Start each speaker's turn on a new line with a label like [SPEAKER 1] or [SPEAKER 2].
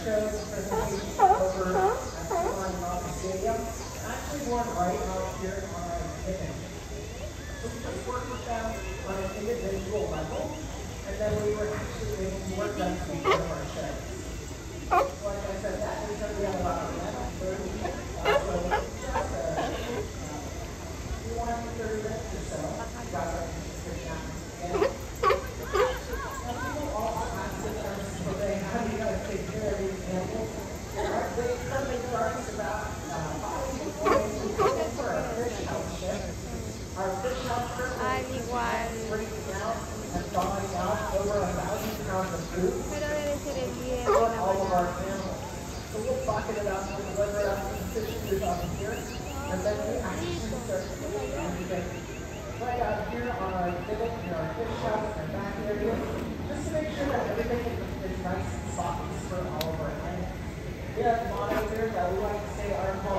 [SPEAKER 1] shows presentation over at SeaWorld Stadium. Actually, one right out here on our exhibit. So we just worked with them on an individual level, and then we were actually able to work them to be part of our show. Like I said, that means that we have about 30 minutes. So just we want 30 minutes or so. Got our fish out again. People also ask us today, how do you guys take care of these animals? They something starts about 5 people for our fish house ship. Our fish house currently breaking out and thawing out over 1,000 pounds of food for all of our animals. So we'll bucket it up and deliver it up to the fish food up here, and then we actually start cleaning everything right out here on our exhibit in our fish house and back area, just to make sure that everything is nice and soft for all of our animals. We have motto here that we like to say our